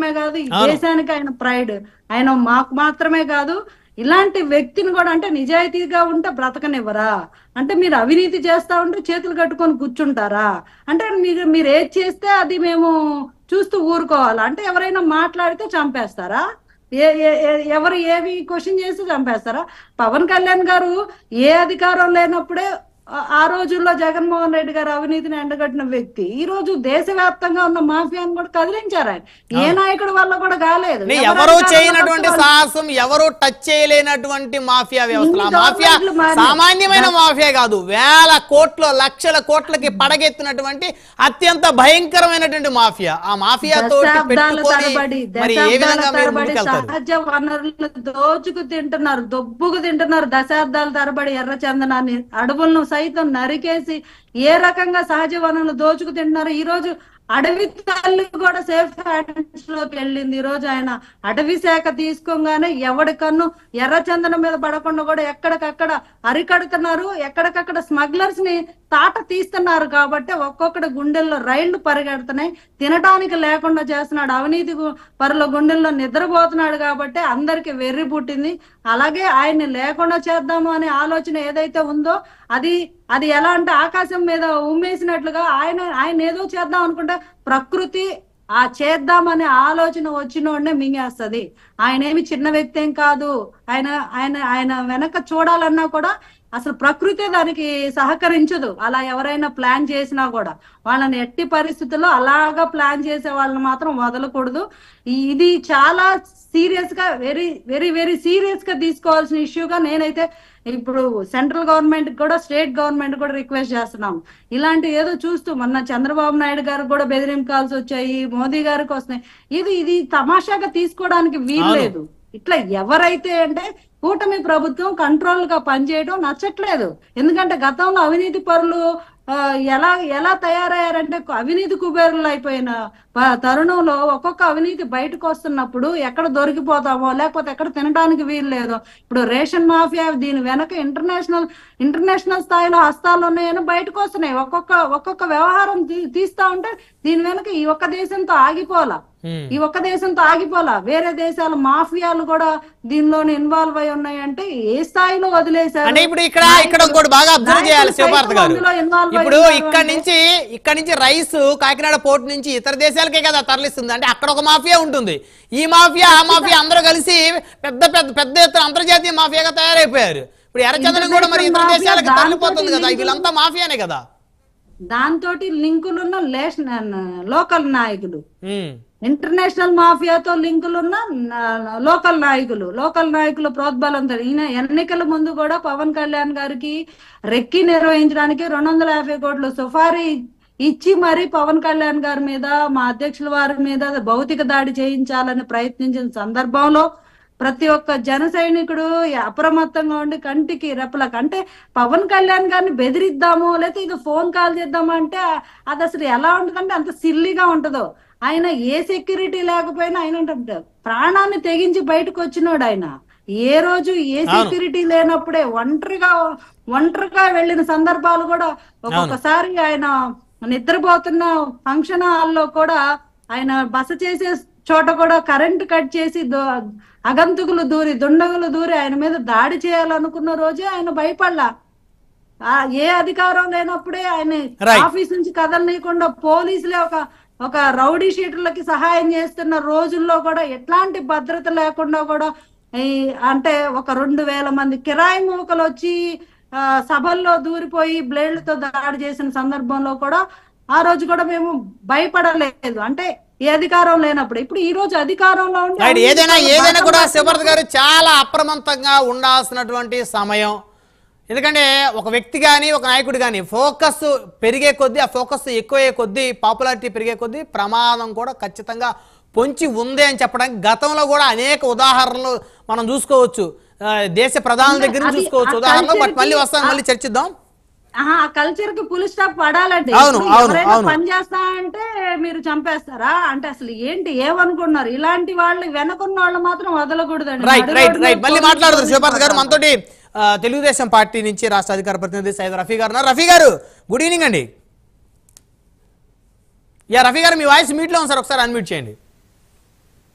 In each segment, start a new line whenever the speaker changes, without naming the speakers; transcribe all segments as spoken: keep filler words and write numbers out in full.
మాత్రమే కాదు, ఈ దేశానికి ఆయన ప్రైడ్. ఆయన మాకు మాత్రమే కాదు, ఇలాంటి వ్యక్తిని కూడా అంటే నిజాయితీగా ఉంటే బ్రతకనివ్వరా? అంటే మీరు అవినీతి చేస్తా ఉంటే చేతులు కట్టుకొని కూర్చుంటారా? అంటే మీరు మీరు ఏది చేస్తే అది మేము చూస్తూ ఊరుకోవాలా? అంటే ఎవరైనా మాట్లాడితే చంపేస్తారా? ఏ ఎవరు ఏవి క్వశ్చన్ చేసి చంపేస్తారా? పవన్ కళ్యాణ్ గారు ఏ అధికారం లేనప్పుడే ఆ రోజుల్లో జగన్మోహన్ రెడ్డి గారు అవినీతిని ఎండగట్టిన వ్యక్తి ఈ రోజు దేశవ్యాప్తంగా ఉన్న మాఫియాను కూడా కదిలించారు. ఆయన ఏ నాయకుడి వల్ల కూడా కాలేదు.
ఎవరు చేయనటువంటి సాహసం, ఎవరు టచ్ చేయలేనటువంటి మాఫియా వ్యవస్థ. ఆ మాఫియా సామాన్యమైన మాఫియా కాదు, వేల కోట్ల లక్షల కోట్లకి పడగెత్తినటువంటి అత్యంత భయంకరమైనటువంటి మాఫియా. ఆ మాఫియాతో
సహజ వనరులు దోచుకు తింటున్నారు, దొబ్బుకు తింటున్నారు. దశాబ్దాల తరబడి ఎర్ర చందనాన్ని, అడవులను సైతం నరికేసి ఏ రకంగా సహజ వనరులు దోచుకు తింటున్నారు. ఈ రోజు అడవి తల్లి కూడా సేఫ్ హ్యాండ్స్ లోకి వెళ్ళింది. ఈ రోజు ఆయన అటవీ శాఖ తీసుకోగానే ఎవడి కన్ను ఎర్రచందనం మీద పడకుండా కూడా ఎక్కడికక్కడ అరికడుతున్నారు. ఎక్కడికక్కడ స్మగ్లర్స్ ని తాట తీస్తున్నారు. కాబట్టి ఒక్కొక్కటి గుండెల్లో రైళ్లు పరిగెడుతున్నాయి. తినడానికి లేకుండా చేస్తున్నాడు. అవినీతి పరుల గుండెల్లో నిద్రపోతున్నాడు. కాబట్టి అందరికి వెర్రి పుట్టింది. అలాగే ఆయన్ని లేకుండా చేద్దాము అనే ఆలోచన ఏదైతే ఉందో అది అది ఎలా అంటే ఆకాశం మీద ఉమ్మేసినట్లుగా ఆయన ఆయన ఏదో చేద్దాం అనుకుంటే ప్రకృతి ఆ చేద్దామనే ఆలోచన వచ్చినోడనే మింగేస్తుంది. ఆయన ఏమి చిన్న వ్యక్తి ఏం కాదు. ఆయన ఆయన ఆయన వెనక చూడాలన్నా కూడా అసలు ప్రకృతి దానికి సహకరించదు. అలా ఎవరైనా ప్లాన్ చేసినా కూడా వాళ్ళని ఎట్టి పరిస్థితుల్లో అలాగా ప్లాన్ చేసే వాళ్ళని మాత్రం వదలకూడదు. ఇది చాలా సీరియస్ గా వెరీ వెరీ వెరీ సీరియస్ గా తీసుకోవాల్సిన ఇష్యూగా నేనైతే ఇప్పుడు సెంట్రల్ గవర్నమెంట్ కూడా స్టేట్ గవర్నమెంట్ కూడా రిక్వెస్ట్ చేస్తున్నాం. ఇలాంటి ఏదో చూస్తూ మొన్న చంద్రబాబు నాయుడు గారికి కూడా బెదిరింపుకాల్సి వచ్చాయి, మోదీ గారికి వస్తున్నాయి. ఇది ఇది తమాషాగా తీసుకోవడానికి వీల్లేదు. ఇట్లా ఎవరైతే అంటే కూటమి ప్రభుత్వం కంట్రోల్ గా పనిచేయడం నచ్చట్లేదు. ఎందుకంటే గతంలో అవినీతి పరులు ఎలా ఎలా తయారయ్యారంటే అవినీతి కుబేరులు అయిపోయిన తరుణంలో ఒక్కొక్క అవినీతి బయటకు వస్తున్నప్పుడు ఎక్కడ దొరికిపోతామో లేకపోతే ఎక్కడ తినడానికి వీలు లేదో. ఇప్పుడు రేషన్ మాఫియా దీని వెనక ఇంటర్నేషనల్ ఇంటర్నేషనల్ స్థాయిలో హస్తాలు ఉన్నాయని బయటకు వస్తున్నాయి. ఒక్కొక్క ఒక్కొక్క వ్యవహారం తీస్తా ఉంటే దీని వెనక ఈ ఒక్క దేశంతో ఆగిపోలా ఈ ఒక్క దేశంతో ఆగిపోలా వేరే దేశాల మాఫియాలు కూడా దీనిలోనే ఇన్వాల్వ్ అయి ఉన్నాయంటే ఏ స్థాయిలో వదిలేశారు.
అంటే ఇప్పుడు ఇక్కడ ఇక్కడ ఇంకోటి బాగా అబ్జర్వ్ చేయాలి శివపార్త గారు. ఇప్పుడు ఇక్కడ నుంచి ఇక్కడ నుంచి రైస్ కాకినాడ పోర్ట్ నుంచి ఇతర దేశాలకే కదా తరలిస్తుంది. అంటే అక్కడ ఒక మాఫియా ఉంటుంది. ఈ మాఫియా ఆ మాఫియా అందరూ కలిసి పెద్ద పెద్ద పెద్ద ఎత్తున అంతర్జాతీయ మాఫియాగా తయారైపోయారు. ఇప్పుడు ఎర్రచందనం కూడా మరి ఇతర దేశాలకు తరలిపోతుంది కదా. వీళ్ళంతా మాఫియానే కదా.
దాంతో లింకులున్న లోకల్ నాయకులు, ఇంటర్నేషనల్ మాఫియాతో లింకులున్న లోకల్ నాయకులు లోకల్ నాయకుల ప్రోద్బలంతో ఈయన ఎన్నికల ముందు కూడా పవన్ కళ్యాణ్ గారికి రెక్కి నిర్వహించడానికి రెండు వందల యాభై కోట్లు సుఫారీ ఇచ్చి మరి పవన్ కళ్యాణ్ గారి మీద మా అధ్యక్షుల వారి మీద భౌతిక దాడి చేయించాలని ప్రయత్నించిన సందర్భంలో ప్రతి ఒక్క జన సైనికుడు అప్రమత్తంగా ఉండి కంటికి రెప్పలకు అంటే పవన్ కళ్యాణ్ గారిని బెదిరిద్దాము లేకపోతే ఇది ఫోన్ కాల్ చేద్దాము అంటే అది అసలు ఎలా ఉంటుందంటే అంత సిల్లీగా ఉంటుందో. ఆయన ఏ సెక్యూరిటీ లేకపోయినా ఆయన ప్రాణాన్ని తెగించి బయటకు వచ్చినాడు. ఆయన ఏ రోజు ఏ సెక్యూరిటీ లేనప్పుడే ఒంటరిగా ఒంటరిగా వెళ్ళిన సందర్భాలు కూడా ఒక్కొక్కసారి ఆయన నిద్రపోతున్న ఫంక్షన్ హాల్లో కూడా ఆయన బస చేసే చోట కూడా కరెంట్ కట్ చేసి అగంతుకులు దూరి దుండగులు దూరి ఆయన మీద దాడి చేయాలనుకున్న రోజే ఆయన భయపడలా. ఏ అధికారం లేనప్పుడే ఆయన ఆఫీస్ నుంచి కదలనీయకుండా పోలీసులే ఒక ఒక రౌడీ షీటర్లకి సహాయం చేస్తున్న రోజుల్లో కూడా ఎట్లాంటి భద్రత లేకుండా కూడా ఈ అంటే ఒక రెండు వేల మంది కిరాయి మూకలు వచ్చి ఆ సభల్లో దూరిపోయి బ్లేడ్లతో దాడి చేసిన సందర్భంలో కూడా ఆ రోజు కూడా మేము భయపడలేదు. అంటే ఏ అధికారం లేనప్పుడు ఇప్పుడు ఈ రోజు అధికారంలో ఉంటే
ఏదైనా ఏదైనా కూడా శివపార్త గారు చాలా అప్రమత్తంగా ఉండాల్సినటువంటి సమయం. ఎందుకంటే ఒక వ్యక్తి కానీ ఒక నాయకుడు కానీ ఫోకస్ పెరిగే కొద్దీ ఆ ఫోకస్ ఎక్కువయ్యే కొద్దీ పాపులారిటీ పెరిగే కొద్దీ ప్రమాదం కూడా ఖచ్చితంగా పొంచి ఉంది అని చెప్పడానికి గతంలో కూడా అనేక ఉదాహరణలు మనం చూసుకోవచ్చు. దేశ ప్రధానుల దగ్గర నుంచి చూసుకోవచ్చు ఉదాహరణలు. బట్ మళ్ళీ వస్తాను, మళ్ళీ చర్చిద్దాం.
ఆ కల్చర్ కి ఫుల్ స్టాప్ పడాలండి. పని చేస్తా అంటే మీరు చంపేస్తారా అంటే అసలు ఏంటి ఏమనుకున్నారు? ఇలాంటి వాళ్ళు వెనకున్న వాళ్ళు మాత్రం వదలకూడదండి.
రైట్ రైట్ రైట్ మళ్ళీ మాట్లాడతారు శివపార్త గారు. మనతోటి తెలుగుదేశం పార్టీ నుంచి రాష్ట్ర అధికార ప్రతినిధి సయ్యద్ రఫీ గారు ఉన్నారు. రఫీ గారు గుడ్ ఈవినింగ్ అండి. యా రఫీ గారు మీ వాయిస్ మీట్లో ఉంది సార్, ఒకసారి అన్మ్యూట్ చేయండి.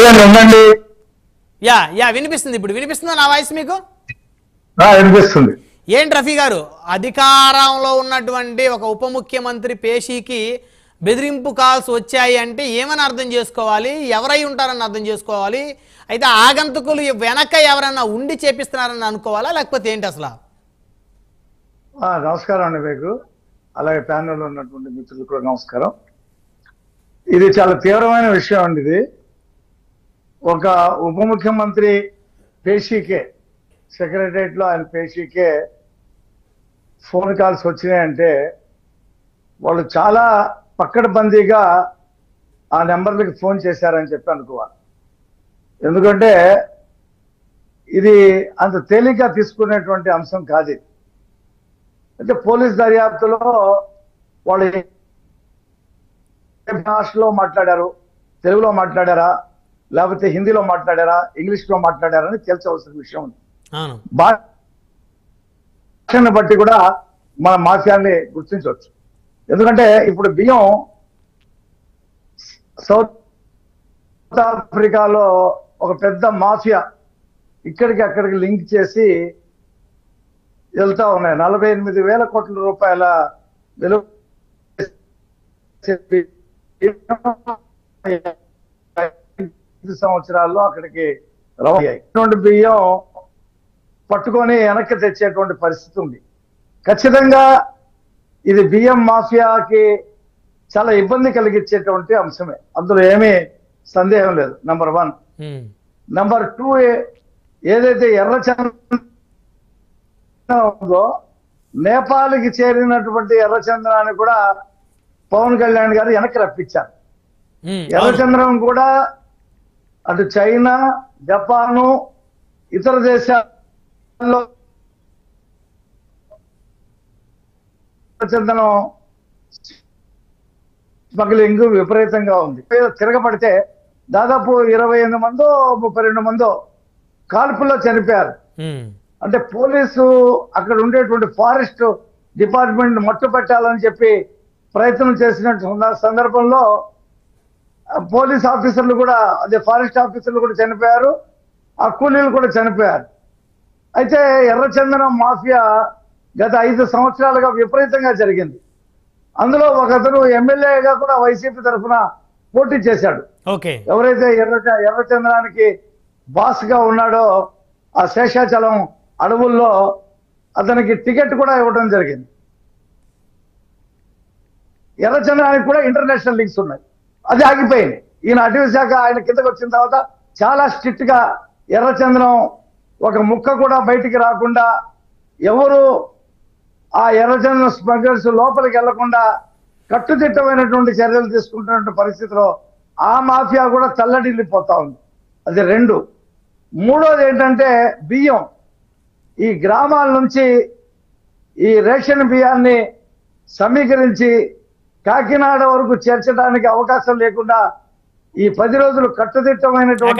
వినిపించలేదండి, ఉండండి.
యా యా వినిపిస్తుంది, ఇప్పుడు వినిపిస్తుందా నా వాయిస్ మీకు?
వినిపిస్తుంది.
ఏంటి రఫీ గారు, అధికారంలో ఉన్నటువంటి ఒక ఉప ముఖ్యమంత్రి పేషీకి బెదిరింపు కాల్స్ వచ్చాయి అంటే ఏమని అర్థం చేసుకోవాలి, ఎవరై ఉంటారని అర్థం చేసుకోవాలి? అయితే ఆగంతకులు వెనక ఎవరన్నా ఉండి చేపిస్తున్నారని అనుకోవాలా, లేకపోతే ఏంటి అసలు?
నమస్కారం అండి మీకు, అలాగే ప్యానెల్లో ఉన్నటువంటి మిత్రులకు కూడా నమస్కారం. ఇది చాలా తీవ్రమైన విషయం అండి. ఇది ఒక ఉప ముఖ్యమంత్రి పేషీకే, సెక్రటరియట్ లో ఆయన పేషీకే ఫోన్ కాల్స్ వచ్చినాయంటే వాళ్ళు చాలా పక్కడబందీగా ఆ నెంబర్లకి ఫోన్ చేశారని చెప్పి అనుకోవాలి. ఎందుకంటే ఇది అంత తేలిగ్గా తీసుకునేటువంటి అంశం కాదు. అంటే పోలీస్ దర్యాప్తులో వాళ్ళు భాషలో మాట్లాడారు, తెలుగులో మాట్లాడారా, లేకపోతే హిందీలో మాట్లాడారా, ఇంగ్లీష్లో మాట్లాడారా అని తేల్చవలసిన విషయం ఉంది. భాషను బట్టి కూడా మన మాఫియాన్ని గుర్తించవచ్చు. ఎందుకంటే ఇప్పుడు బియ్యం సౌత్ ఆఫ్రికాలో ఒక పెద్ద మాఫియా ఇక్కడికి అక్కడికి లింక్ చేసి వెళ్తా ఉన్నాయి. నలభై ఎనిమిది వేల కోట్ల రూపాయల విలువ సంవత్సరాల్లో అక్కడికి రవాణా బియ్యం పట్టుకొని వెనక్కి తెచ్చేటువంటి పరిస్థితి ఉంది. ఖచ్చితంగా ఇది బియ్యం మాఫియాకి చాలా ఇబ్బంది కలిగించేటువంటి అంశమే, అందులో ఏమీ సందేహం లేదు. Number one. నంబర్ టూ, ఏదైతే ఎర్రచందనం ఉందో నేపాల్కి చేరినటువంటి ఎర్రచందనాన్ని కూడా పవన్ కళ్యాణ్ గారు వెనక్కి రప్పించారు. ఎర్రచంద్రం కూడా అటు చైనా, జపాను, ఇతర దేశాల్లో ఎర్రచందనం స్మగ్లింగ్ విపరీతంగా ఉంది. తిరగబడితే దాదాపు ఇరవై ఎనిమిది మందో ముప్పై రెండు మందో కాల్పుల్లో చనిపోయారు. అంటే పోలీసు అక్కడ ఉండేటువంటి ఫారెస్ట్ డిపార్ట్మెంట్ మట్టు పెట్టాలని చెప్పి ప్రయత్నం చేసినట్టు సందర్భంలో పోలీస్ ఆఫీసర్లు కూడా, అదే ఫారెస్ట్ ఆఫీసర్లు కూడా చనిపోయారు, ఆ కూలీలు కూడా చనిపోయారు. అయితే ఎర్రచందనం మాఫియా గత ఐదు సంవత్సరాలుగా విపరీతంగా జరిగింది. అందులో ఒకతను ఎమ్మెల్యేగా కూడా వైసీపీ తరఫున పోటీ చేశాడు. ఎవరైతే ఎర్ర ఎర్రచందనానికి బాస్ గా ఉన్నాడో ఆ శేషాచలం అడవుల్లో అతనికి టికెట్ కూడా ఇవ్వడం జరిగింది. ఎర్రచందనానికి కూడా ఇంటర్నేషనల్ లింక్స్ ఉన్నాయి, అది ఆగిపోయింది. ఈయన అటవీ శాఖ ఆయన కిందకు వచ్చిన తర్వాత చాలా స్ట్రిక్ట్ గా ఎర్రచందనం ఒక ముక్క కూడా బయటికి రాకుండా, ఎవరు ఆ ఎర్రచందనం స్మగ్లర్స్ లోపలికి వెళ్లకుండా కట్టుదిట్టమైనటువంటి చర్యలు తీసుకుంటున్న పరిస్థితిలో ఆ మాఫియా కూడా తల్లడిల్లిపోతా ఉంది. అది రెండు. మూడోది ఏంటంటే బియ్యం ఈ గ్రామాల నుంచి ఈ రేషన్ బియ్యాన్ని సమీకరించి కాకినాడ వరకు చేర్చడానికి అవకాశం లేకుండా ఈ పది రోజులు కట్టుదిట్టమైనటువంటి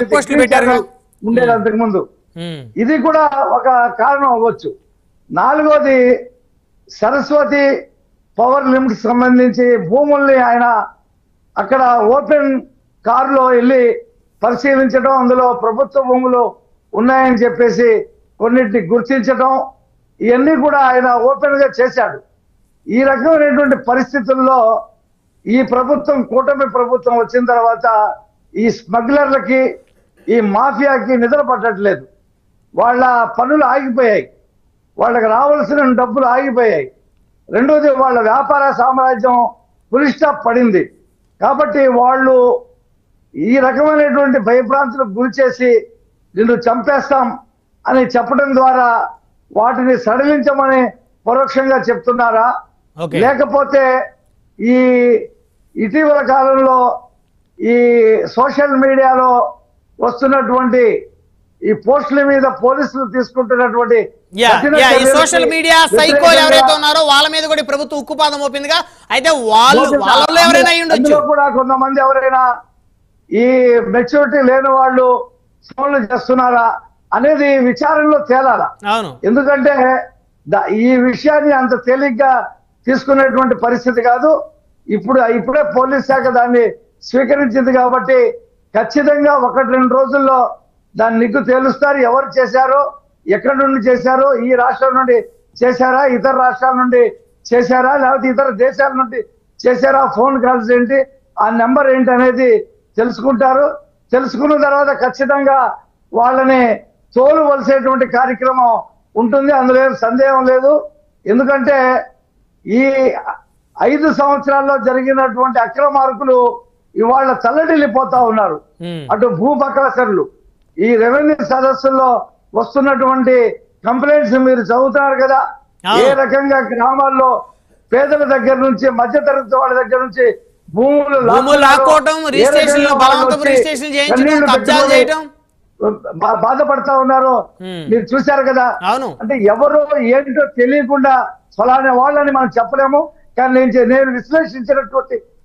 ఉండేది అంతకు ముందు. ఇది కూడా ఒక కారణం అవ్వచ్చు. నాలుగోది, సరస్వతి పవర్ లిమిట్ సంబంధించి భూముల్ని ఆయన అక్కడ ఓపెన్ కారులో వెళ్ళి పరిశీలించడం, అందులో ప్రభుత్వ భూములు ఉన్నాయని చెప్పేసి కొన్నిటిని గుర్తించడం, ఇవన్నీ కూడా ఆయన ఓపెన్ గా చేశాడు. ఈ రకమైనటువంటి పరిస్థితుల్లో ఈ ప్రభుత్వం, కూటమి ప్రభుత్వం వచ్చిన తర్వాత ఈ స్మగ్లర్లకి, ఈ మాఫియాకి నిద్ర పట్టట్లేదు. వాళ్ళ పనులు ఆగిపోయాయి, వాళ్ళకి రావాల్సిన డబ్బులు ఆగిపోయాయి. రెండోది, వాళ్ళ వ్యాపార సామ్రాజ్యం ఫుల్ స్టాప్ పడింది. కాబట్టి వాళ్ళు ఈ రకమైనటువంటి భయభ్రాంతులకు గురి చేసి నిన్ను చంపేస్తాం అని చెప్పడం ద్వారా వాటిని సడలించమని పరోక్షంగా చెప్తున్నారా, లేకపోతే ఈ ఇటీవల కాలంలో ఈ సోషల్ మీడియాలో వస్తున్నటువంటి ఈ పోస్టుల మీద పోలీసులు తీసుకుంటున్నటువంటి
సోషల్ మీడియా సైకోలు ఎవరైతే ఉన్నారో వాళ్ళ మీద కూడా ప్రభుత్వం ఉక్కుపాదం మోపిందిగా, అయితే వాళ్ళు వాళ్ళలో ఎవరైనా ఉండొచ్చు
కూడా, కొంతమంది ఎవరైనా ఈ మెచ్యూరిటీ లేని వాళ్ళు ఫోన్లు చేస్తున్నారా అనేది విచారణలో తేలాల. ఎందుకంటే ఈ విషయాన్ని అంత తేలిగ్గా తీసుకునేటువంటి పరిస్థితి కాదు. ఇప్పుడు ఇప్పుడే పోలీస్ శాఖ దాన్ని స్వీకరించింది కాబట్టి ఖచ్చితంగా ఒకటి రెండు రోజుల్లో దాన్ని నిగ్గు తేలుస్తారు. ఎవరు చేశారో, ఎక్కడి నుండి చేశారో, ఈ రాష్ట్రం నుండి చేశారా, ఇతర రాష్ట్రాల నుండి చేశారా, లేకపోతే ఇతర దేశాల నుండి చేశారా, ఫోన్ కాల్స్ ఏంటి, ఆ నెంబర్ ఏంటి అనేది తెలుసుకుంటారు. తెలుసుకున్న తర్వాత ఖచ్చితంగా వాళ్ళని తోలువలసేటువంటి కార్యక్రమం ఉంటుంది. అందులో ఏం సందేహం లేదు. ఎందుకంటే ఈ ఐదు సంవత్సరాల్లో జరిగినటువంటి అక్రమార్కులు ఇవాళ తల్లడిల్లిపోతా ఉన్నారు. అటు భూబకాసరులు, ఈ రెవెన్యూ సదస్సుల్లో వస్తున్నటువంటి కంప్లైంట్స్ మీరు చదువుతున్నారు కదా, ఏ రకంగా గ్రామాల్లో పేదల దగ్గర నుంచి మధ్యతరగతి వాళ్ళ దగ్గర నుంచి భూములు
లాక్కోవటం, రిజిస్ట్రేషన్లు బలవంతపు రిజిస్ట్రేషన్లు చేయించడం, కబ్జాలు చేయడం,
బాధపడతా ఉన్నారు. మీరు చూశారు కదా.
అవును.
అంటే ఎవరో ఏంటో తెలియకుండా ఫలానా వాళ్ళని మనం చెప్పలేము. కానీ నేను నేను విశ్లేషించినటువంటి